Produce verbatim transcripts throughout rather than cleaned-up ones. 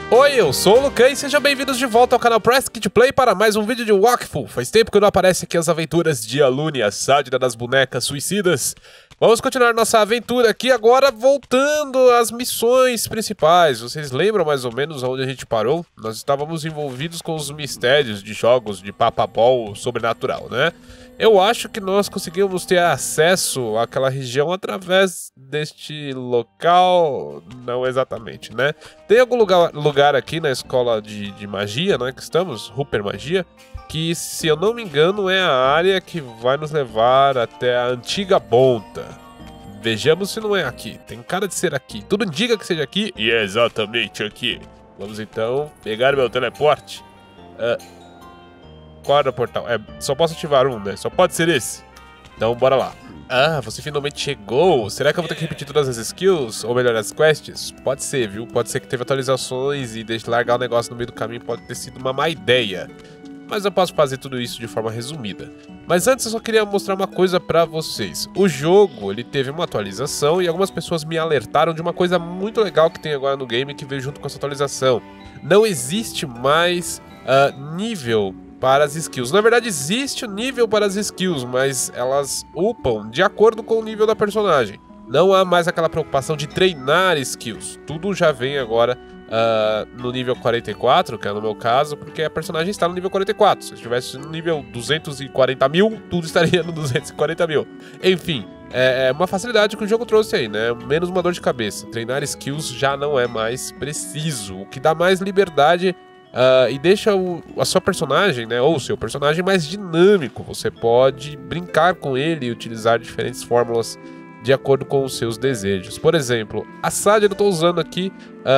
Oi, eu sou o Lucan e sejam bem-vindos de volta ao canal Press Kit Play para mais um vídeo de Wakfu. Faz tempo que não aparece aqui as aventuras de Alune, a sátira das bonecas suicidas. Vamos continuar nossa aventura aqui agora, voltando às missões principais. Vocês lembram mais ou menos onde a gente parou? Nós estávamos envolvidos com os mistérios de jogos de papapol sobrenatural, né? Eu acho que nós conseguimos ter acesso àquela região através deste local, não exatamente, né? Tem algum lugar, lugar aqui na escola de, de magia, né, que estamos, Rupert Magia, que, se eu não me engano, é a área que vai nos levar até a antiga Bonta. Vejamos se não é aqui, tem cara de ser aqui, tudo indica que seja aqui, e é exatamente aqui. Vamos então pegar meu teleporte. Uh, Qual era o portal? É, só posso ativar um, né? Só pode ser esse. Então, bora lá. Ah, você finalmente chegou. Será que eu vou ter que repetir todas as skills? Ou melhor, as quests? Pode ser, viu? Pode ser que teve atualizações e deixe largar o negócio no meio do caminho pode ter sido uma má ideia. Mas eu posso fazer tudo isso de forma resumida. Mas antes eu só queria mostrar uma coisa pra vocês. O jogo, ele teve uma atualização e algumas pessoas me alertaram de uma coisa muito legal que tem agora no game que veio junto com essa atualização. Não existe mais uh, nível para as skills. Na verdade, existe o nível para as skills, mas elas upam de acordo com o nível da personagem. Não há mais aquela preocupação de treinar skills. Tudo já vem agora uh, no nível quarenta e quatro, que é no meu caso, porque a personagem está no nível quarenta e quatro. Se eu estivesse no nível duzentos e quarenta mil, tudo estaria no duzentos e quarenta mil. Enfim, é uma facilidade que o jogo trouxe aí, né? Menos uma dor de cabeça. Treinar skills já não é mais preciso, o que dá mais liberdade Uh, e deixa o, a sua personagem, né, ou o seu personagem mais dinâmico. Você pode brincar com ele e utilizar diferentes fórmulas de acordo com os seus desejos. Por exemplo, a Sadia eu estou usando aqui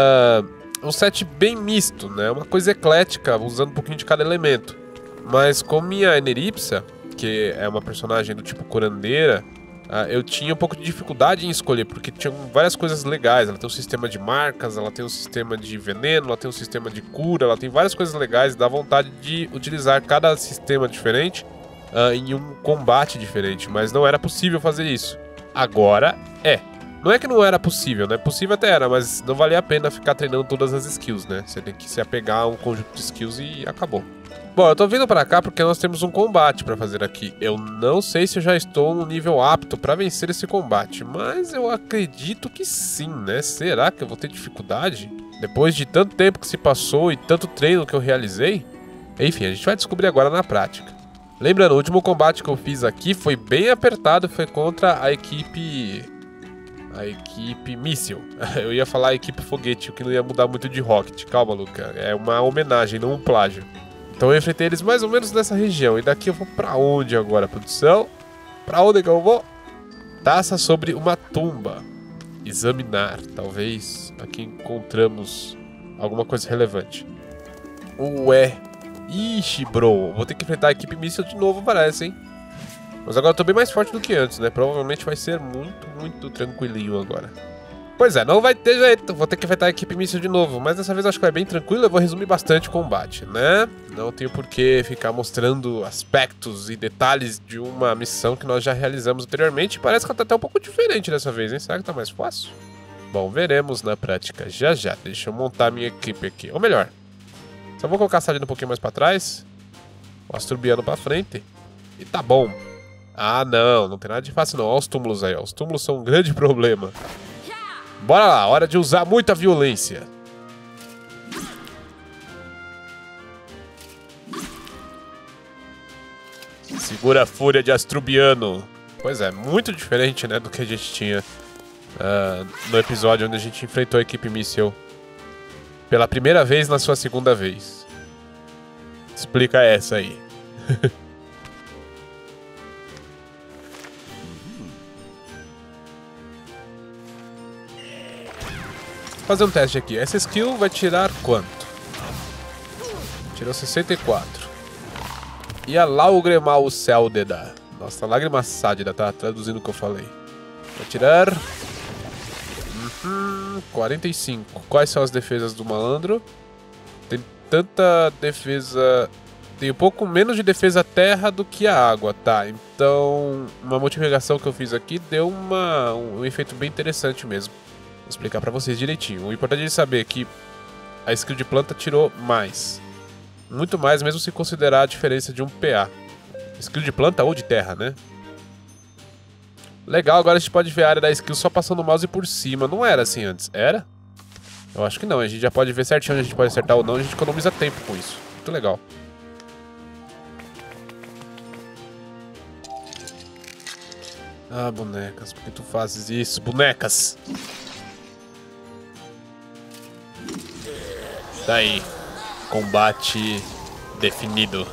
uh, um set bem misto, né, uma coisa eclética, usando um pouquinho de cada elemento. Mas com minha Eneripsa, que é uma personagem do tipo curandeira, Uh, eu tinha um pouco de dificuldade em escolher, porque tinha várias coisas legais. Ela tem um sistema de marcas, ela tem um sistema de veneno, ela tem um sistema de cura, ela tem várias coisas legais. Dá vontade de utilizar cada sistema diferente uh, em um combate diferente, mas não era possível fazer isso. Agora é. Não é que não era possível, né? Possível até era, mas não valia a pena ficar treinando todas as skills, né? Você tem que se apegar a um conjunto de skills e acabou. Bom, eu tô vindo pra cá porque nós temos um combate pra fazer aqui. Eu não sei se eu já estou no nível apto pra vencer esse combate, mas eu acredito que sim, né? Será que eu vou ter dificuldade? Depois de tanto tempo que se passou e tanto treino que eu realizei? Enfim, a gente vai descobrir agora na prática. Lembrando, o último combate que eu fiz aqui foi bem apertado, foi contra a equipe... A equipe míssil. Eu ia falar a equipe foguete, o que não ia mudar muito de Rocket. Calma, Luca. É uma homenagem, não um plágio. Então eu enfrentei eles mais ou menos nessa região. E daqui eu vou pra onde agora, produção? Pra onde que eu vou? Taça sobre uma tumba. Examinar. Talvez aqui encontramos alguma coisa relevante. Ué. Ixi, bro. Vou ter que enfrentar a equipe míssil de novo, parece, hein? Mas agora eu tô bem mais forte do que antes, né? Provavelmente vai ser muito, muito tranquilinho agora. Pois é, não vai ter jeito. Vou ter que enfrentar a equipe míssil de novo. Mas dessa vez eu acho que vai bem tranquilo. Eu vou resumir bastante o combate, né? Não tenho por que ficar mostrando aspectos e detalhes de uma missão que nós já realizamos anteriormente. Parece que ela tá até um pouco diferente dessa vez, hein? Será que tá mais fácil? Bom, veremos na prática já já. Deixa eu montar minha equipe aqui. Ou melhor, só vou colocar a Sadia um pouquinho mais pra trás. O Asturbiano pra frente. E tá bom. Ah, não, não tem nada de fácil não. Olha os túmulos aí, ó. Os túmulos são um grande problema. Bora lá, hora de usar muita violência. Segura a fúria de Asturbiano. Pois é, muito diferente, né, do que a gente tinha uh, no episódio onde a gente enfrentou a equipe míssil pela primeira vez na sua segunda vez. Explica essa aí. Fazer um teste aqui. Essa skill vai tirar quanto? Tirou sessenta e quatro. E a Laugremal Celdeda. Nossa, a Lágrima Sádida, tá traduzindo o que eu falei. Vai tirar... Uhum, quarenta e cinco. Quais são as defesas do malandro? Tem tanta defesa... Tem um pouco menos de defesa terra do que a água, tá? Então, uma multiplicação que eu fiz aqui deu uma, um, um efeito bem interessante mesmo. Vou explicar pra vocês direitinho. O importante é saber que a skill de planta tirou mais. Muito mais, mesmo se considerar a diferença de um P A. Skill de planta ou de terra, né? Legal, agora a gente pode ver a área da skill só passando o mouse por cima. Não era assim antes, era? Eu acho que não, a gente já pode ver certinho onde a gente pode acertar ou não. A gente economiza tempo com isso. Muito legal. Ah, bonecas, por que tu fazes isso? Bonecas! Daí, combate definido.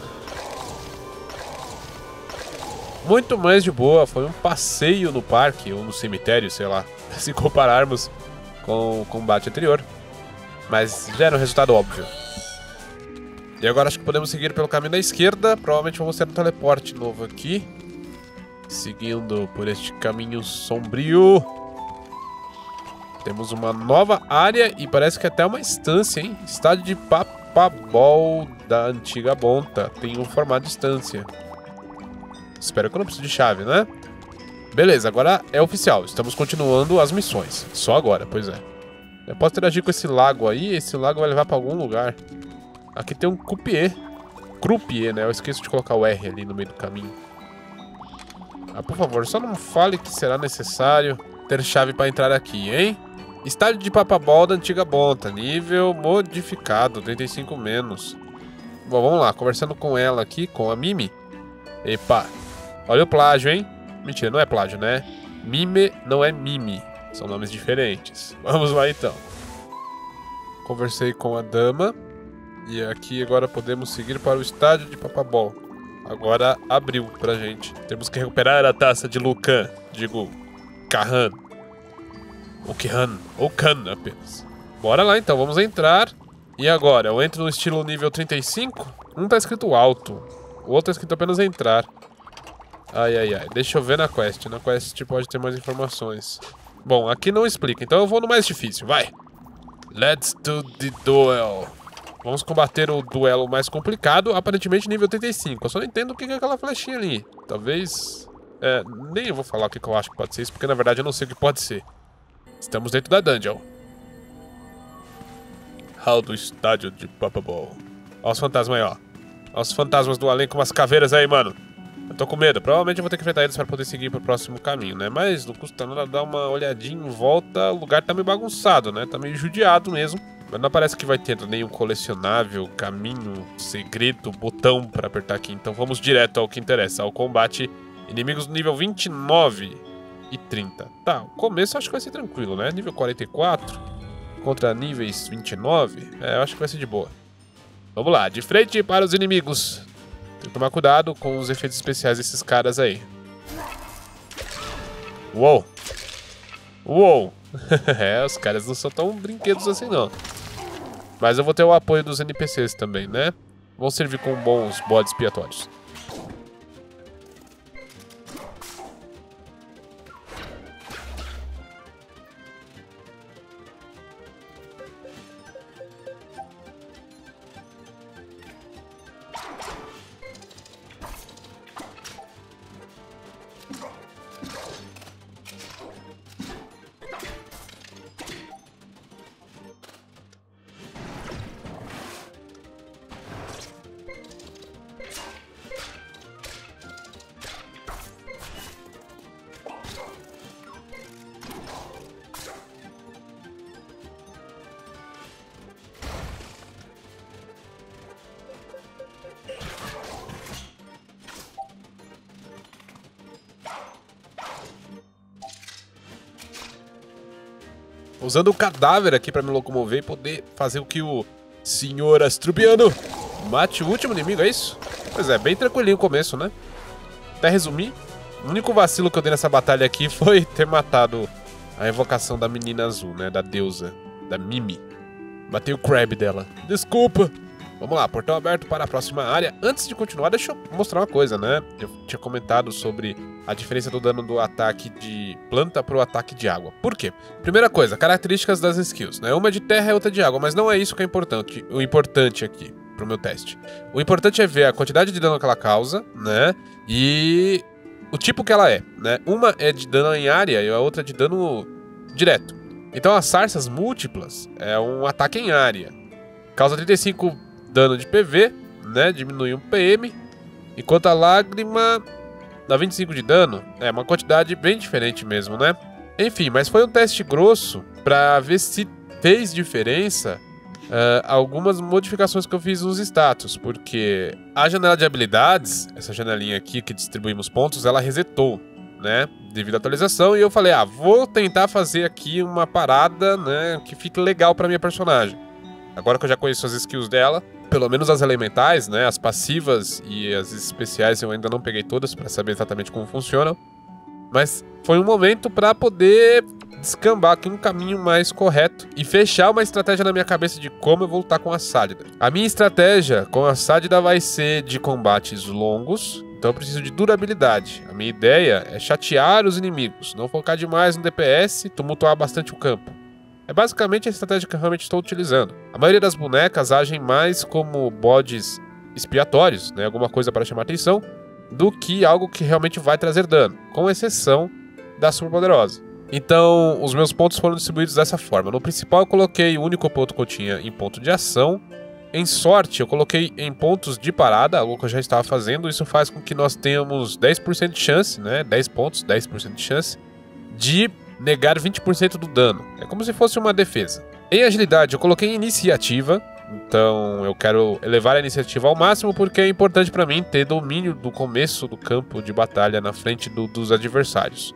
Muito mais de boa, foi um passeio no parque ou no cemitério, sei lá, se compararmos com o combate anterior. Mas já era um resultado óbvio. E agora acho que podemos seguir pelo caminho da esquerda. Provavelmente vamos ter um teleporte novo aqui. Seguindo por este caminho sombrio. Temos uma nova área e parece que até uma instância, hein? Estádio de Papabol da antiga Bonta. Tem um formato de instância. Espero que eu não precise de chave, né? Beleza, agora é oficial. Estamos continuando as missões. Só agora, pois é. Eu posso interagir com esse lago aí. Esse lago vai levar pra algum lugar. Aqui tem um croupier. Croupier, né? Eu esqueço de colocar o R ali no meio do caminho. Ah, por favor, só não fale que será necessário ter chave pra entrar aqui, hein? Estádio de Papabol da antiga Bonta. Nível modificado, trinta e cinco menos. Bom, vamos lá. Conversando com ela aqui, com a Mimi. Epa. Olha o plágio, hein? Mentira, não é plágio, né? Mime não é Mimi. São nomes diferentes. Vamos lá, então. Conversei com a dama. E aqui agora podemos seguir para o estádio de Papabol. Agora abriu pra gente. Temos que recuperar a taça de Lucan. Digo, Kahan. Ou Kihan. Ou Khan apenas. Bora lá, então. Vamos entrar. E agora? Eu entro no estilo nível trinta e cinco? Um tá escrito alto. O outro tá escrito apenas entrar. Ai, ai, ai. Deixa eu ver na quest. Na quest pode ter mais informações. Bom, aqui não explica. Então eu vou no mais difícil. Vai. Let's do the duel. Vamos combater o duelo mais complicado. Aparentemente nível trinta e cinco. Eu só não entendo o que é aquela flechinha ali. Talvez... É, nem eu vou falar o que eu acho que pode ser isso. Porque na verdade eu não sei o que pode ser. Estamos dentro da dungeon. Hall do estádio de Papabol. Olha os fantasmas aí, ó. Olha os fantasmas do além com umas caveiras aí, mano. Eu tô com medo. Provavelmente eu vou ter que enfrentar eles pra poder seguir pro próximo caminho, né? Mas não custa nada dar uma olhadinha em volta. O lugar tá meio bagunçado, né? Tá meio judiado mesmo. Mas não parece que vai ter nenhum colecionável, caminho, segredo, botão pra apertar aqui. Então vamos direto ao que interessa, ao combate. Inimigos do nível vinte e nove e trinta. Tá, o começo eu acho que vai ser tranquilo, né? Nível quarenta e quatro contra níveis vinte e nove. É, eu acho que vai ser de boa. Vamos lá, de frente para os inimigos. Tem que tomar cuidado com os efeitos especiais desses caras aí. Uou! Uou! É, os caras não são tão brinquedos assim, não. Mas eu vou ter o apoio dos N P Cs também, né? Vão servir como bons bodes expiatórios. Usando o cadáver aqui pra me locomover e poder fazer o que o senhor Astrubiano mate o último inimigo, é isso? Pois é, bem tranquilinho o começo, né? Até resumir, o único vacilo que eu dei nessa batalha aqui foi ter matado a evocação da menina azul, né? Da deusa, da Mimi. Matei o crab dela. Desculpa! Vamos lá, portão aberto para a próxima área. Antes de continuar, deixa eu mostrar uma coisa, né? Eu tinha comentado sobre a diferença do dano do ataque de planta para o ataque de água. Por quê? Primeira coisa, características das skills, né? Uma é de terra e outra de água, mas não é isso que é importante, o importante aqui pro meu teste. O importante é ver a quantidade de dano que ela causa, né? E o tipo que ela é, né? Uma é de dano em área e a outra é de dano direto. Então as sarças múltiplas é um ataque em área. causa trinta e cinco dano de P V, né? Diminui um P M. Enquanto a lágrima dá vinte e cinco de dano. É uma quantidade bem diferente mesmo, né? Enfim, mas foi um teste grosso pra ver se fez diferença uh, algumas modificações que eu fiz nos status. Porque a janela de habilidades, essa janelinha aqui que distribuímos pontos, ela resetou, né? Devido à atualização. E eu falei, ah, vou tentar fazer aqui uma parada, né? Que fique legal pra minha personagem. Agora que eu já conheço as skills dela, pelo menos as elementais, né? As passivas e as especiais eu ainda não peguei todas pra saber exatamente como funcionam. Mas foi um momento pra poder descambar aqui um caminho mais correto e fechar uma estratégia na minha cabeça de como eu vou lutar com a Sádida. A minha estratégia com a Sádida vai ser de combates longos, então eu preciso de durabilidade. A minha ideia é chatear os inimigos, não focar demais no D P S, tumultuar bastante o campo. É basicamente a estratégia que eu realmente estou utilizando. A maioria das bonecas agem mais como bodes expiatórios, né, alguma coisa para chamar atenção, do que algo que realmente vai trazer dano, com exceção da superpoderosa. Então, os meus pontos foram distribuídos dessa forma. No principal eu coloquei o único ponto que eu tinha em ponto de ação. Em sorte eu coloquei em pontos de parada, algo que eu já estava fazendo. Isso faz com que nós tenhamos dez por cento de chance, né? dez pontos, dez por cento de chance de negar vinte por cento do dano. É como se fosse uma defesa. Em agilidade eu coloquei iniciativa. Então eu quero elevar a iniciativa ao máximo porque é importante para mim ter domínio do começo do campo de batalha na frente do, dos adversários,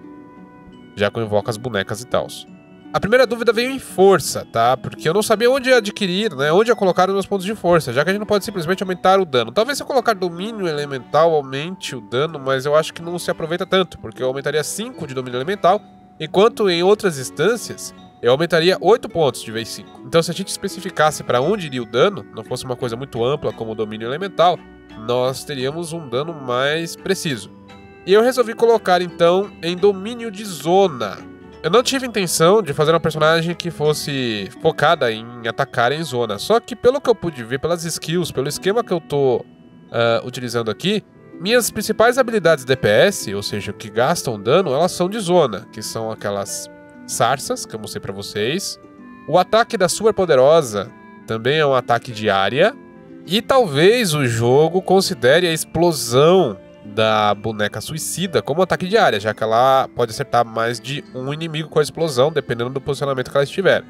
já que eu invoco as bonecas e tal. A primeira dúvida veio em força, tá? Porque eu não sabia onde adquirir, né? Onde eu colocar os meus pontos de força, já que a gente não pode simplesmente aumentar o dano. Talvez se eu colocar domínio elemental aumente o dano, mas eu acho que não se aproveita tanto, porque eu aumentaria cinco de domínio elemental, enquanto em outras instâncias eu aumentaria oito pontos de vez cinco. Então se a gente especificasse para onde iria o dano, não fosse uma coisa muito ampla como o domínio elemental, nós teríamos um dano mais preciso. E eu resolvi colocar então em domínio de zona. Eu não tive intenção de fazer uma personagem que fosse focada em atacar em zona. Só que pelo que eu pude ver, pelas skills, pelo esquema que eu tô uh, utilizando aqui, minhas principais habilidades D P S, ou seja, que gastam dano, elas são de zona, que são aquelas sarsas, que eu mostrei pra vocês. O ataque da superpoderosa também é um ataque de área. E talvez o jogo considere a explosão da boneca suicida como um ataque de área, já que ela pode acertar mais de um inimigo com a explosão, dependendo do posicionamento que ela estiver.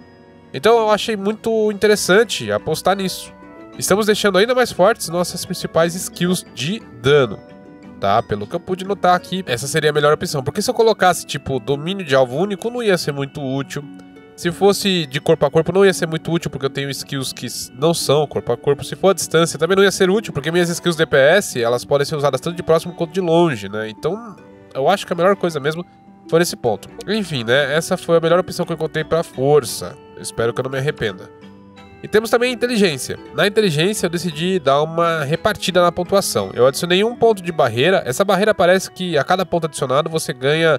Então eu achei muito interessante apostar nisso. Estamos deixando ainda mais fortes nossas principais skills de dano, tá? Pelo que eu pude notar aqui, essa seria a melhor opção. Porque se eu colocasse, tipo, domínio de alvo único, não ia ser muito útil. Se fosse de corpo a corpo, não ia ser muito útil, porque eu tenho skills que não são corpo a corpo. Se for a distância, também não ia ser útil, porque minhas skills D P S, elas podem ser usadas tanto de próximo quanto de longe, né? Então, eu acho que a melhor coisa mesmo foi esse ponto. Enfim, né? Essa foi a melhor opção que eu encontrei pra força. Eu espero que eu não me arrependa. E temos também a inteligência. Na inteligência eu decidi dar uma repartida na pontuação. Eu adicionei um ponto de barreira. Essa barreira parece que a cada ponto adicionado você ganha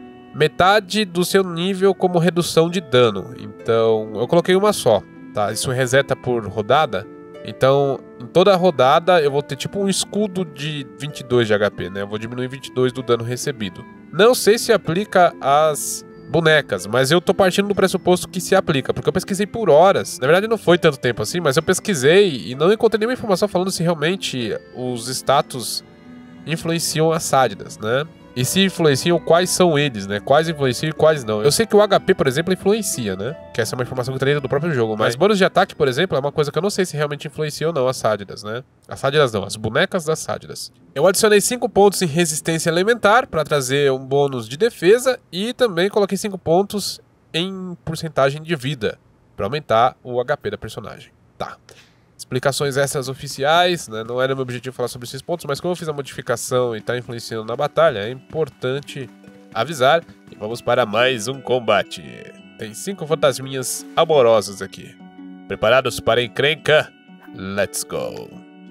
metade do seu nível como redução de dano. Então eu coloquei uma só, tá? Isso reseta por rodada. Então em toda rodada eu vou ter tipo um escudo de vinte e dois de H P, né? Eu vou diminuir vinte e dois do dano recebido. Não sei se aplica às bonecas, mas eu tô partindo do pressuposto que se aplica, porque eu pesquisei por horas. Na verdade não foi tanto tempo assim, mas eu pesquisei e não encontrei nenhuma informação falando se realmente os status influenciam as sádidas, né? E se influenciam, quais são eles, né? Quais influenciam e quais não. Eu sei que o H P, por exemplo, influencia, né? Que essa é uma informação que tem dentro do próprio jogo. Mas bônus de ataque, por exemplo, é uma coisa que eu não sei se realmente influencia ou não as sádidas, né? As sádidas não, as bonecas das sádidas. Eu adicionei cinco pontos em resistência elementar para trazer um bônus de defesa. E também coloquei cinco pontos em porcentagem de vida, para aumentar o H P da personagem. Tá. Explicações essas oficiais, né? Não era meu objetivo falar sobre esses pontos, mas como eu fiz a modificação e está influenciando na batalha, é importante avisar. E vamos para mais um combate. Tem cinco fantasminhas amorosas aqui. Preparados para a encrenca? Let's go!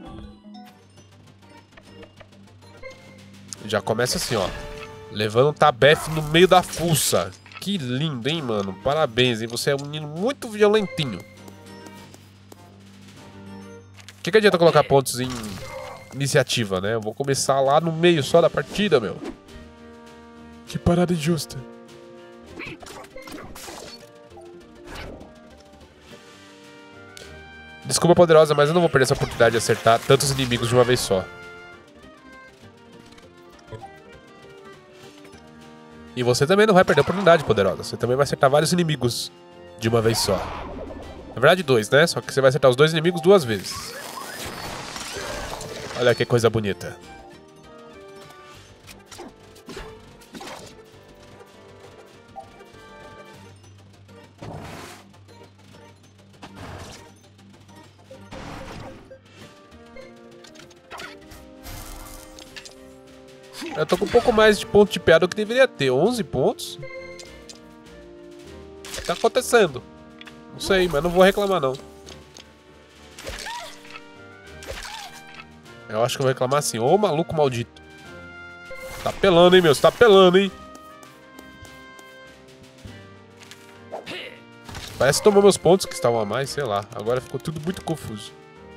Já começa assim, ó. Levando um tabef no meio da fuça. Que lindo, hein, mano? Parabéns, hein? Você é um menino muito violentinho. O que, que adianta colocar pontos em iniciativa, né? Eu vou começar lá no meio só da partida, meu. Que parada injusta. Desculpa, Poderosa, mas eu não vou perder essa oportunidade de acertar tantos inimigos de uma vez só. E você também não vai perder a oportunidade, Poderosa. Você também vai acertar vários inimigos de uma vez só. Na verdade, dois, né? Só que você vai acertar os dois inimigos duas vezes. Olha que coisa bonita. Eu tô com um pouco mais de ponto de P A do que deveria ter. onze pontos? O que tá acontecendo? Não sei, mas não vou reclamar, não. Eu acho que eu vou reclamar assim. Ô, maluco maldito. Tá pelando, hein, meu? Você tá pelando, hein? Parece que tomou meus pontos que estavam a mais, sei lá. Agora ficou tudo muito confuso.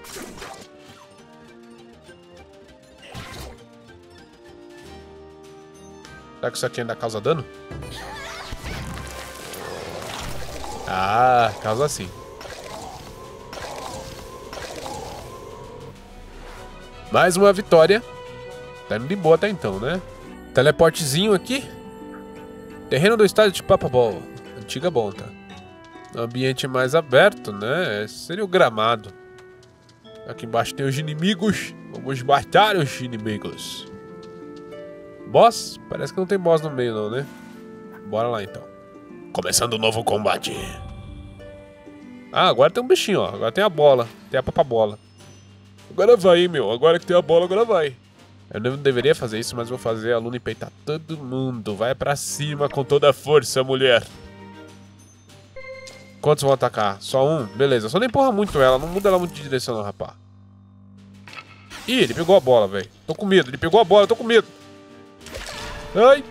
Será que isso aqui ainda causa dano? Ah, causa sim. Mais uma vitória. Tá indo de boa até então, né? Teleportezinho aqui. Terreno do estádio de Papabol. Antiga Bonta. Ambiente mais aberto, né? Esse seria o gramado. Aqui embaixo tem os inimigos. Vamos matar os inimigos. Boss? Parece que não tem boss no meio não, né? Bora lá então. Começando um novo combate. Ah, agora tem um bichinho, ó. Agora tem a bola. Tem a papabola. Agora vai, hein, meu. Agora que tem a bola, agora vai. Eu não deveria fazer isso, mas vou fazer a Luna peitar todo mundo. Vai pra cima com toda a força, mulher. Quantos vão atacar? Só um? Beleza. Só não empurra muito ela. Não muda ela muito de direção, não, rapaz. Ih, ele pegou a bola, velho. Tô com medo. Ele pegou a bola. Tô com medo. Ai.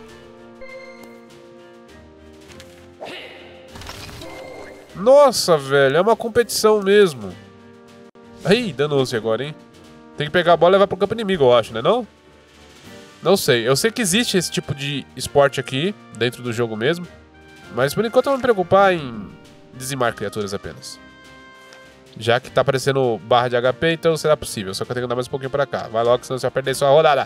Nossa, velho. É uma competição mesmo. Ai, danou-se agora, hein? Tem que pegar a bola e levar pro campo inimigo, eu acho, né não? Não sei. Eu sei que existe esse tipo de esporte aqui, dentro do jogo mesmo. Mas por enquanto eu vou me preocupar em dizimar criaturas apenas. Já que tá aparecendo barra de H P, então será possível. Só que eu tenho que andar mais um pouquinho pra cá. Vai logo, senão você vai perder sua rodada.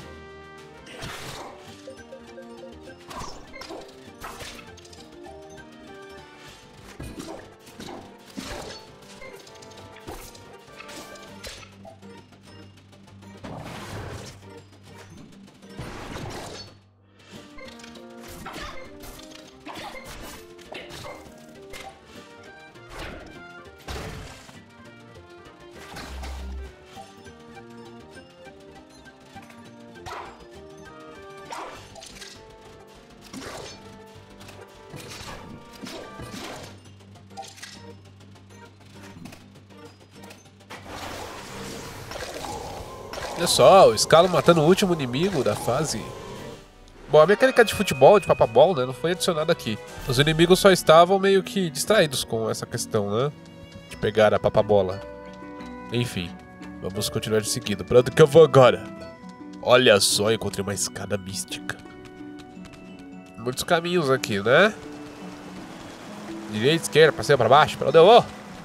Olha só, o Scalo matando o último inimigo da fase. Bom, a mecânica de futebol, de papabol, né, não foi adicionada aqui. Os inimigos só estavam meio que distraídos com essa questão, né, de pegar a papabola. Enfim, vamos continuar de seguida. Pra onde que eu vou agora? Olha só, encontrei uma escada mística. Muitos caminhos aqui, né? Direita, esquerda, pra cima, pra baixo. Pra onde eu vou?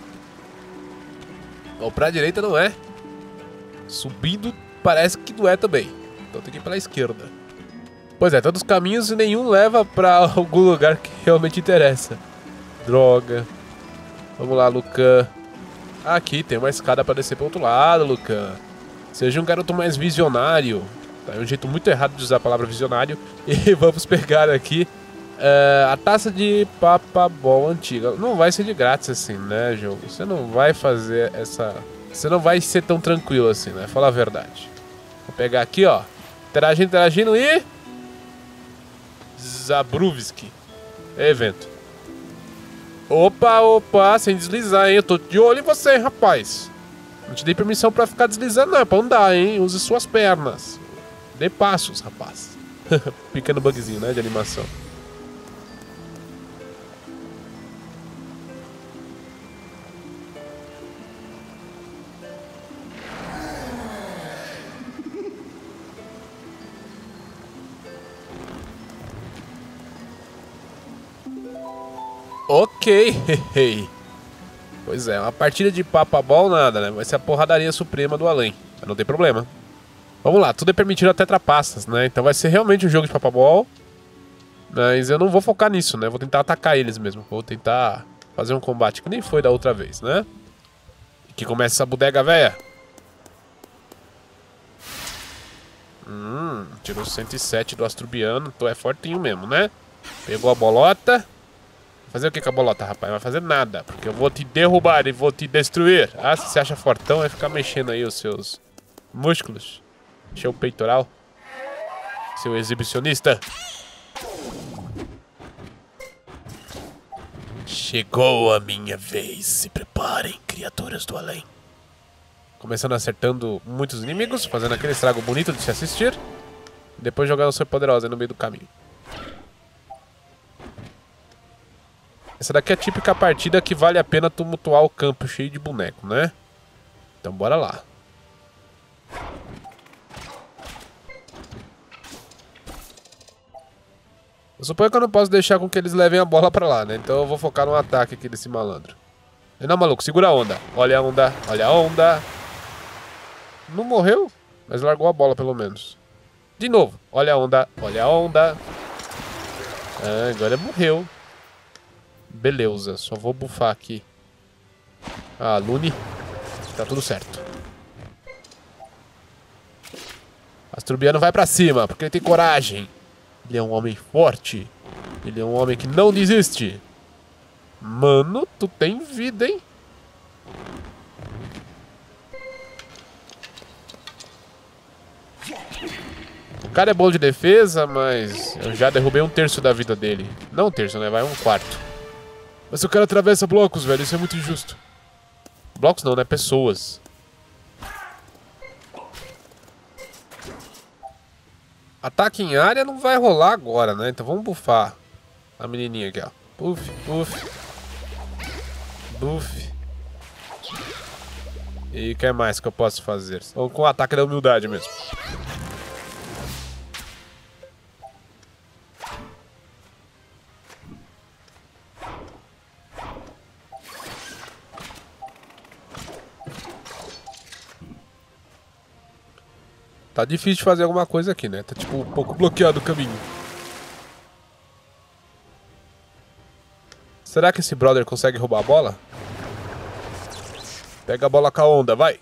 Ou pra direita não é. Subindo parece que não é também. Então tem que ir pela esquerda. Pois é, todos os caminhos e nenhum leva pra algum lugar que realmente interessa. Droga. Vamos lá, Lucan. Aqui tem uma escada pra descer pro outro lado, Lucan. Seja um garoto mais visionário. Tá, é um jeito muito errado de usar a palavra visionário. E vamos pegar aqui uh, a taça de papabol antiga. Não vai ser de grátis assim, né, jogo? Você não vai fazer essa... Você não vai ser tão tranquilo assim, né? Fala a verdade. Vou pegar aqui, ó. Interagindo, interagindo e... Zabruvski. Evento. Opa, opa, sem deslizar, hein? Eu tô de olho em você, rapaz. Não te dei permissão pra ficar deslizando, não. É pra andar, hein? Use suas pernas. Dê passos, rapaz. Pequeno bugzinho, né? De animação. Ok, Pois é, uma partida de papabol nada, né? Vai ser a porradaria suprema do além. Mas não tem problema. Vamos lá, tudo é permitido até trapaças, né? Então vai ser realmente um jogo de papabol. Mas eu não vou focar nisso, né? Vou tentar atacar eles mesmo. Vou tentar fazer um combate que nem foi da outra vez, né? E que começa essa bodega velha. Hum, tirou cento e sete do Asturbiano. Então é fortinho mesmo, né? Pegou a bolota. Vai fazer o que com a bolota, rapaz? Não vai fazer nada. Porque eu vou te derrubar e vou te destruir. Ah, se você acha fortão, vai ficar mexendo aí os seus músculos. Encher o peitoral. Seu exibicionista. Chegou a minha vez. Se preparem, criaturas do além. Começando acertando muitos inimigos, fazendo aquele estrago bonito de se assistir. Depois jogando o seu poderoso aí no meio do caminho. Essa daqui é a típica partida que vale a pena tumultuar o campo cheio de boneco, né? Então bora lá. Eu suponho que eu não posso deixar com que eles levem a bola pra lá, né? Então eu vou focar no ataque aqui desse malandro. Não, maluco, segura a onda. Olha a onda, olha a onda. Não morreu, mas largou a bola pelo menos. De novo, olha a onda, olha a onda. Ah, agora morreu. Beleza, só vou bufar aqui. Ah, Lune. Tá tudo certo. Asturbiano vai pra cima, porque ele tem coragem. Ele é um homem forte. Ele é um homem que não desiste. Mano, tu tem vida, hein? O cara é bom de defesa, mas eu já derrubei um terço da vida dele. Não um terço, né? Vai um quarto. Mas o cara atravessa blocos, velho. Isso é muito injusto. Blocos não, né? Pessoas. Ataque em área não vai rolar agora, né? Então vamos bufar a menininha aqui, ó. Buf, buf. Buf. E o que mais que eu posso fazer? Ou com o ataque da humildade mesmo. Tá difícil de fazer alguma coisa aqui, né? Tá tipo um pouco bloqueado o caminho. Será que esse brother consegue roubar a bola? Pega a bola com a onda, vai.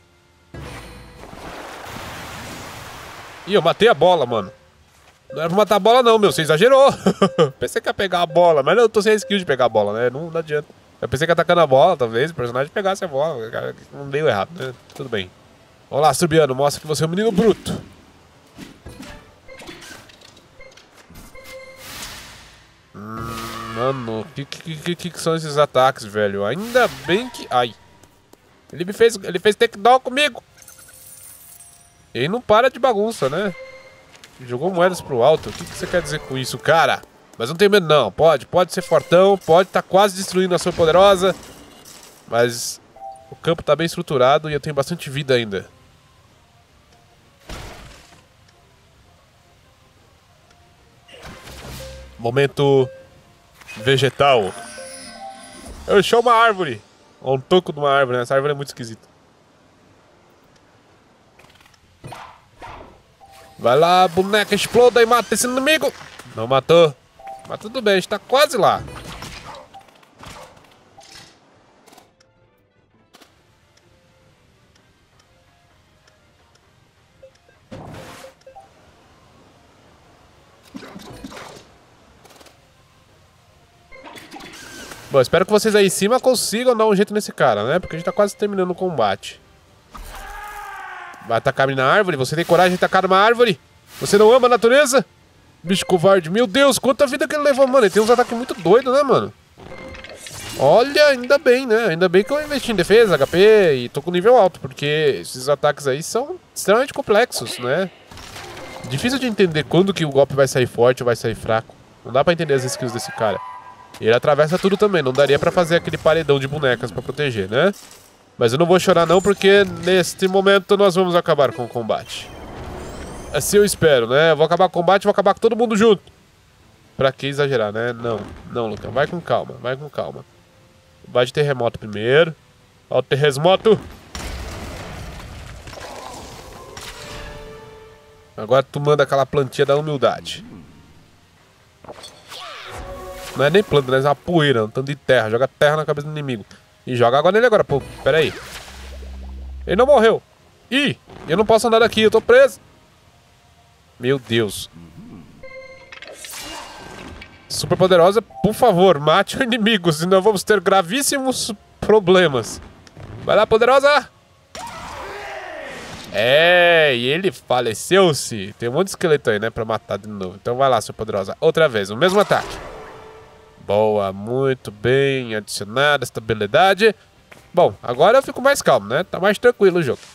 Ih, eu matei a bola, mano. Não era pra matar a bola não, meu. Você exagerou. Pensei que ia pegar a bola, mas eu tô sem skill de pegar a bola, né? Não, não adianta. Eu pensei que atacando a bola, talvez o personagem pegasse a bola. Não deu errado, né? Tudo bem. Olá, Asturbiano, mostra que você é um menino bruto. Hum, mano, que, que, que, que são esses ataques, velho? Ainda bem que... Ai. Ele me fez... Ele fez takedown comigo. Ele não para de bagunça, né? Jogou moedas pro alto. O que, que você quer dizer com isso, cara? Mas não tem medo, não. Pode, pode ser fortão. Pode estar tá quase destruindo a sua poderosa. Mas... o campo tá bem estruturado e eu tenho bastante vida ainda. Momento vegetal. Eu sou uma árvore. Ou um toco de uma árvore, né? Essa árvore é muito esquisita. Vai lá, boneca, exploda e mata esse inimigo. Não matou. Mas tudo bem, a gente tá quase lá. Bom, espero que vocês aí em cima consigam dar um jeito nesse cara, né? Porque a gente tá quase terminando o combate. Vai atacar na árvore? Você tem coragem de atacar numa árvore? Você não ama a natureza? Bicho covarde. Meu Deus, quanta vida que ele levou, mano. Ele tem uns ataques muito doidos, né, mano? Olha, ainda bem, né? Ainda bem que eu investi em defesa, H P e tô com nível alto. Porque esses ataques aí são extremamente complexos, né? Difícil de entender quando que o golpe vai sair forte ou vai sair fraco. Não dá pra entender as skills desse cara. Ele atravessa tudo também, não daria pra fazer aquele paredão de bonecas pra proteger, né? Mas eu não vou chorar não, porque neste momento nós vamos acabar com o combate. Assim eu espero, né? Eu vou acabar com o combate e vou acabar com todo mundo junto. Pra que exagerar, né? Não, não, Lucas, vai com calma, vai com calma. Vai de terremoto primeiro. Ó o terremoto. Agora tu manda aquela plantinha da humildade. Não é nem planta, né? É uma poeira, um tanto de terra. Joga terra na cabeça do inimigo. E joga água nele agora, pô. Pera aí. Ele não morreu. Ih, eu não posso andar daqui, eu tô preso. Meu Deus. Super poderosa, por favor, mate o inimigo, senão vamos ter gravíssimos problemas. Vai lá, poderosa. É, e ele faleceu-se. Tem um monte de esqueleto aí, né, pra matar de novo. Então vai lá, super poderosa. Outra vez, o mesmo ataque. Boa, muito bem. Adicionada, estabilidade. Bom, agora eu fico mais calmo, né? Tá mais tranquilo o jogo.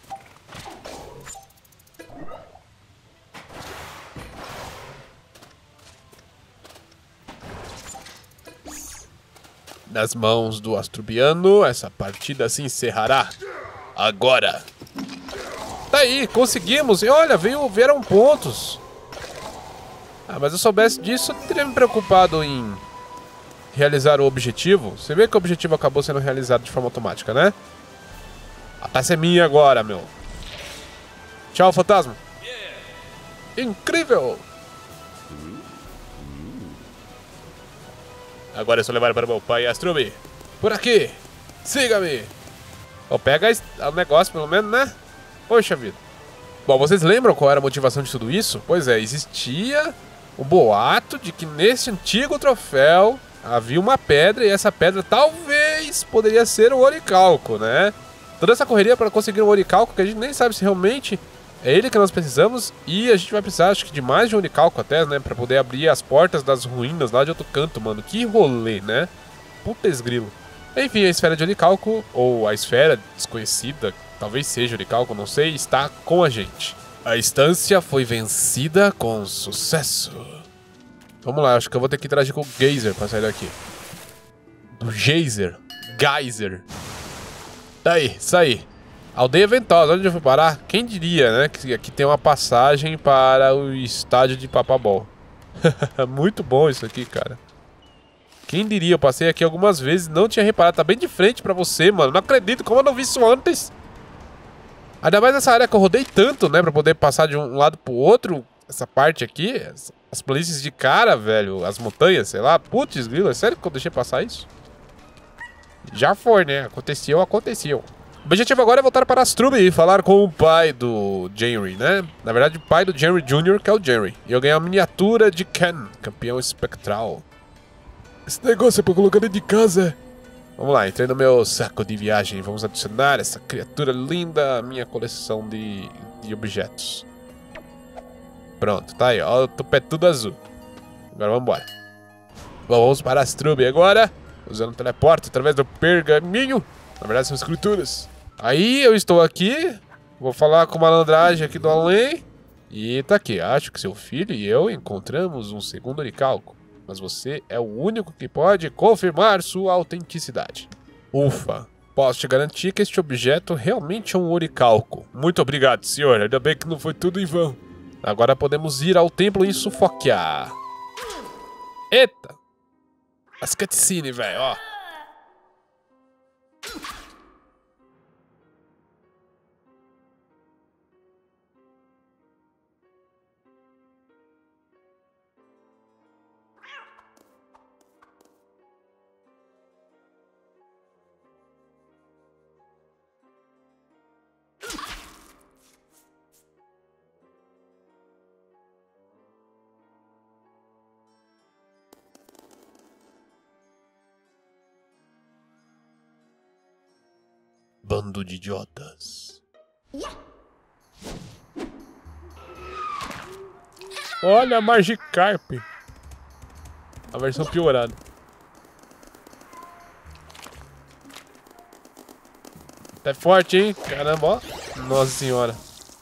Nas mãos do Astrubiano, essa partida se encerrará agora. Tá aí, conseguimos. E olha, veio, vieram pontos. Ah, mas se eu soubesse disso, eu teria me preocupado em realizar o objetivo. Você vê que o objetivo acabou sendo realizado de forma automática, né? A taça é minha agora, meu. Tchau, fantasma. Incrível! Agora é só levar para o meu pai, Astrubi. Por aqui. Siga-me. Oh, pega o negócio, pelo menos, né? Poxa vida. Bom, vocês lembram qual era a motivação de tudo isso? Pois é, existia o boato de que nesse antigo troféu havia uma pedra e essa pedra talvez poderia ser o oricalco, né? Toda essa correria para conseguir um oricalco que a gente nem sabe se realmente é ele que nós precisamos. E a gente vai precisar, acho que de mais de um oricalco até, né? Pra poder abrir as portas das ruínas lá de outro canto, mano. Que rolê, né? Puta esgrilo. Enfim, a esfera de oricalco, ou a esfera desconhecida, talvez seja oricalco, não sei, está com a gente. A instância foi vencida com sucesso. Vamos lá, acho que eu vou ter que interagir com o Geyser pra sair daqui. Do Geyser. Geyser. Tá aí, saí. Aldeia Ventosa, onde eu fui parar? Quem diria, né, que aqui tem uma passagem para o estádio de Papabol. Muito bom isso aqui, cara. Quem diria, eu passei aqui algumas vezes e não tinha reparado. Tá bem de frente pra você, mano. Não acredito, como eu não vi isso antes. Ainda mais nessa área que eu rodei tanto, né, pra poder passar de um lado pro outro. Essa parte aqui, as planícies de cara, velho. As montanhas, sei lá. Putz, grilo, é sério que eu deixei passar isso? Já foi, né? Aconteceu, aconteceu. O objetivo agora é voltar para Astrubi e falar com o pai do Jerry, né? Na verdade, o pai do Jerry Júnior, que é o Jerry. E eu ganhei uma miniatura de Ken, campeão espectral. Esse negócio é pra colocar dentro de casa. Vamos lá, entrei no meu saco de viagem. Vamos adicionar essa criatura linda à minha coleção de, de objetos. Pronto, tá aí, ó. O tupé tudo azul. Agora vamos embora. Bom, vamos para Astrubi agora. Usando o teleporte através do pergaminho. Na verdade são escrituras. Aí eu estou aqui. Vou falar com malandragem aqui do além. E tá aqui. Acho que seu filho e eu encontramos um segundo oricalco. Mas você é o único que pode confirmar sua autenticidade. Ufa. Posso te garantir que este objeto realmente é um oricalco. Muito obrigado, senhor. Ainda bem que não foi tudo em vão. Agora podemos ir ao templo em Sufokia. Eita. As cutscenes, velho, ó. Bando de idiotas. Olha a Magikarp. A versão piorada. Tá forte, hein? Caramba, ó. Nossa senhora.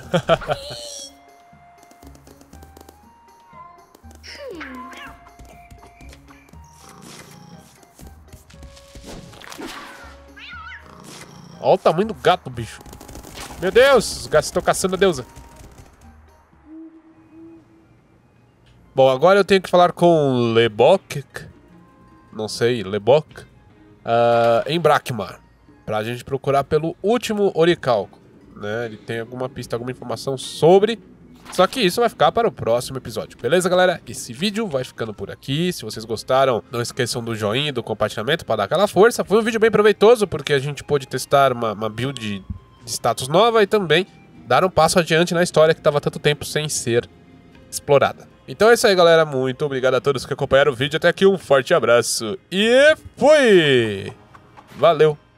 Olha o tamanho do gato, bicho. Meu Deus, os gatos estão caçando a deusa. Bom, agora eu tenho que falar com Lebok. Não sei, Lebok. Uh, em Brakmar. pra gente procurar pelo último oricalco, né? Ele tem alguma pista, alguma informação sobre... Só que isso vai ficar para o próximo episódio, beleza, galera? Esse vídeo vai ficando por aqui. Se vocês gostaram, não esqueçam do joinha e do compartilhamento para dar aquela força. Foi um vídeo bem proveitoso, porque a gente pôde testar uma, uma build de status nova e também dar um passo adiante na história que estava tanto tempo sem ser explorada. Então é isso aí, galera. Muito obrigado a todos que acompanharam o vídeo até aqui. Um forte abraço e fui! Valeu!